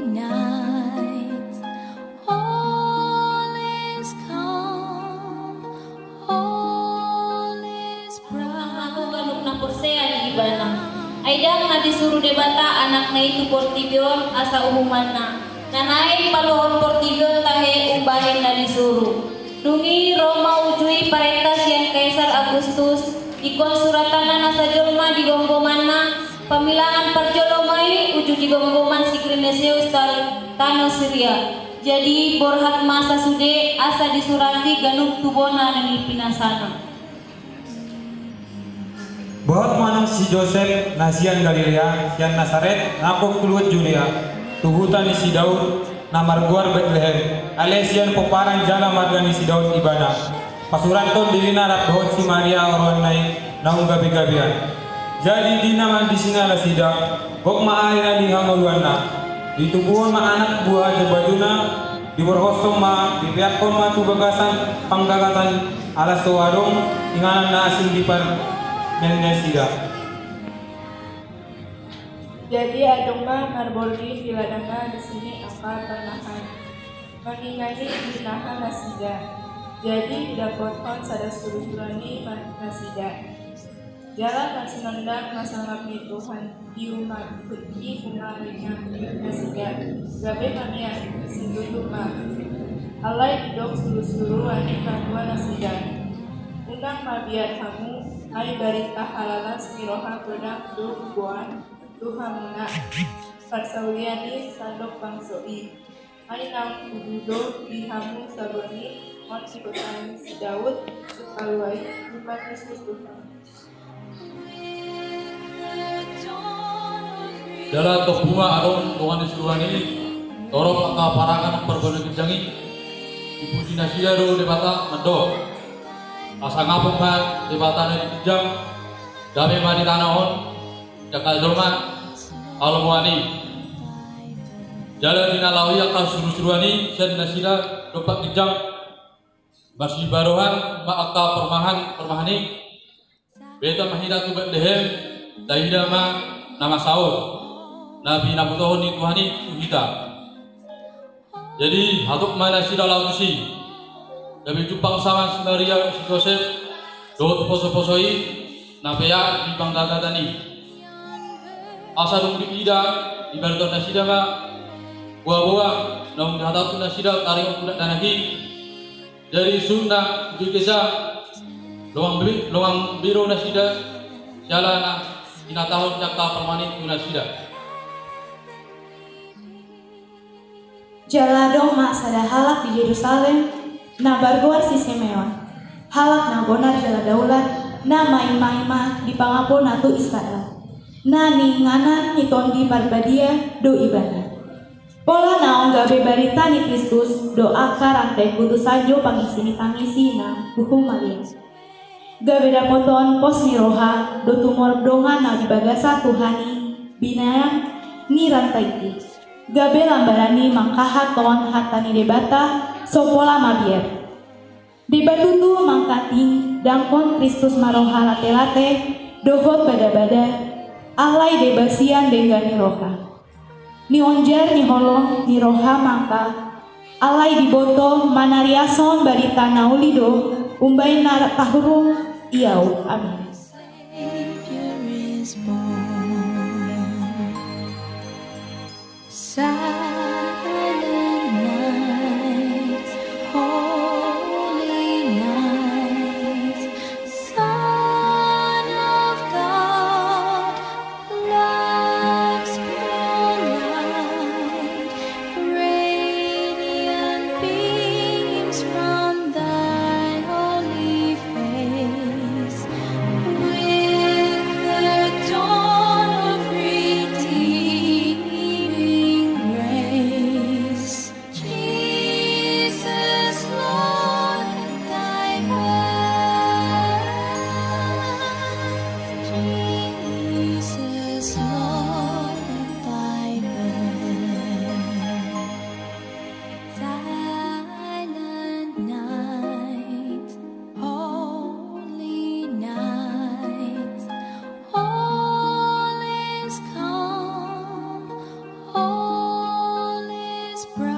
night, all is calm, all is bright. Aku ganuk na porsean ibana. Aidang na disuruh debata anak na itu portibyon asa umuman na. Nanay paluhon portibyon tahe umbahin na disuruh. Dungi Roma ujui paretas yang Kaisar Agustus ikon suratan na nasa Jolma di gonggoman na. Pamilangan perjolomai uju di gonggoman si Grinesius Tano Syria. Jadi borhat masa sude asa disurati ganuk tubona nani pinasana. Bahwa manang si Joseph nasian Galilea yang Nasaret napok keluar Judea tuhutan ni si Daud namar guar Bethlehem alesian poparan jala margani si Daud ibana pasuranton dilina rap dohot si Maria orwan nai naung gabi-gabian jadi dinaman di sinala sida gok maaina di hangoluana ditubuhon ma anak buah jebajuna di borhosong ma di piakon ma tu bagasan panggagatan alas warung inganan na asing di par Nesida. Jadi adoma marborgi filadana di sini apa pernahan. Mangingani dinahan nasida. Jadi tidak poton sada surani nasida. Jalan nasinondang masalah Tuhan di umat pergi kumarinya nasida. Gabe mania sindutuma. Alai didok suru-suru wanita dua nasida. Undang mabiat kamu hai barita halalas miroha pedang du buan tuhamuna parsauliani sandok bangsoi hai nang kududo dihamu saboni on sipotan si Daud sukalwai Tuhan Yesus Tuhan. Dalam tok bunga aron Tuhan Yesus ini torok angka parangan perbono kejangi ibu dinasida do debata mendo asa ngapung ma debata di kijang dame ma di tanahon jakal dolma almuani jalan dina lawi akal suruh-suruani sen nasida dopak kijang masih barohan ma akal permahani beta mahida tu Bethlehem dahida ma nama Saul nabi nabutohon ni Tuhani tuhita jadi hatuk ma nasida lautusi Dami jupang sama Maria si Joseph dot poso-posoi napea di panggagatani asa dung di ida di barton nasida ma buah-buah naung dihatap nasida tarik udah danaki dari Sunda di desa luang biru nasida jalana ina tahun jakta permanen nasida Jaladong mak sada halak di Yerusalem na bargoar si Simeon halak na gonar jala daulat na maima di pangapon natu Israel na ninganan ni tondi parbadia do ibana pola naong gabe barita ni Kristus do akar rantai kutu sajo pangisi na hukum Maria gabe dapoton pos ni roha do tumor dongan na di bagasa Tuhani binayang ni rantai ti gabe lambarani mangkahaton hatani debata sopola mabier dibatutu mangkating dangkon Kristus maroha late-late dohot bada-bada alai debasian denggani roha ni onjar ni holong ni roha mangka alai diboto manariason barita naulido umbai narak tahurung iau amin. Silent night, holy night, Son of God, life's pure light, radiant beams from thy holy face, with the dawn of redeeming grace. spread.